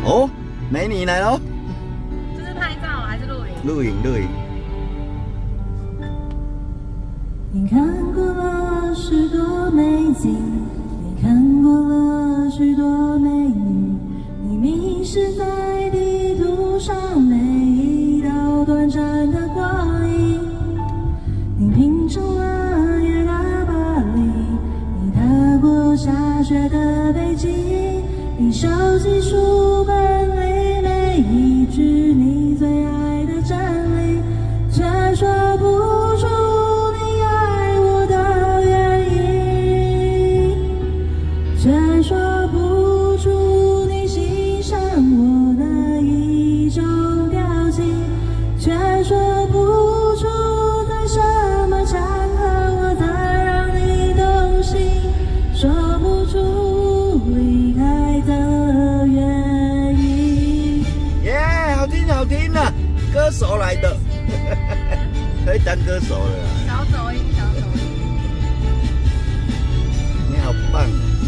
哦，美女来喽！ 这是拍照还是录影？ 录影，录影。 你看过了许多美景，你看过了许多美女，你迷失在地图上每一道短暂的光影。你品尝了夜的巴黎，你踏过下雪的北京，你收集书本里每一句你最爱的真理，却说不出你爱我的原因，却说不出你欣赏我的一种表情，却说不出在什么场合我才让你动心，说不出离开的原因。 耶，好听好听啊，歌手来的，可以当歌手了。 小走音，小走音。 你好棒！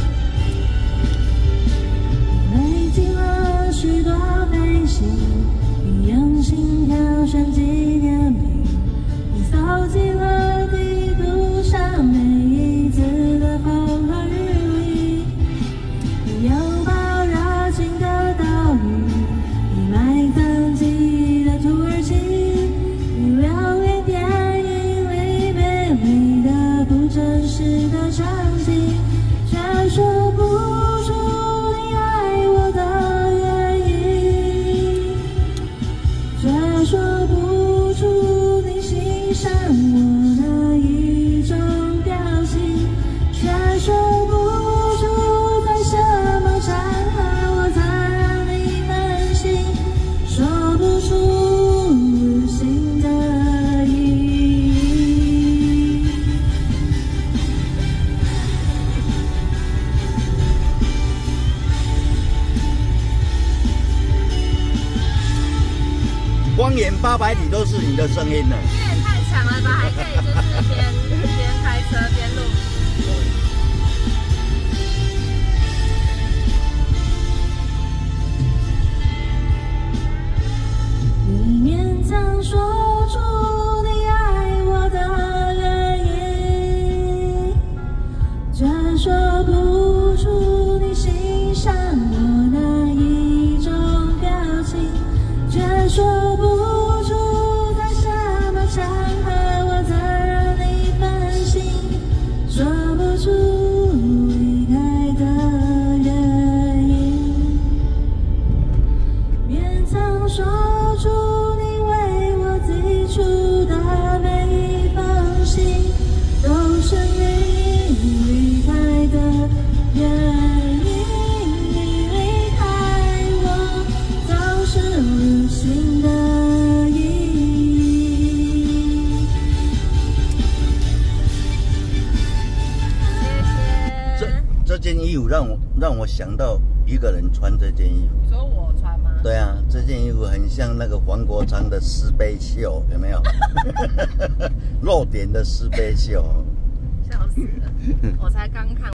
历经了许多飞行，你用心挑选纪念品，你搜集了地图上每一次的风和日丽，你拥抱热情的岛屿，你埋葬记忆的土耳其，你留恋电影里美丽的不真实的场景，却说不出你爱我的原因，却说不出你欣赏我的一种表情，却说不出在什么场合我才让你分心，说不出旅行的意义。 光眼800里都是你的声音呢。 这也太强了吧！还可以就是边开车边录。 你勉强说出你爱我的原因，却说不出你欣赏我的一种表情，却说不出在什么场合我才让你分心，说不出离开的原因，勉强说出你为我寄出的每一封信，都是你离开的原因。你离开我，都是旅行的意义。 谢谢。 这件衣服让我想到一个人穿这件衣服。 说我穿吗？ 对啊，这件衣服很像那个黄国昌的丝杯袖，有没有？露点的丝杯袖。 笑死了，我才刚看。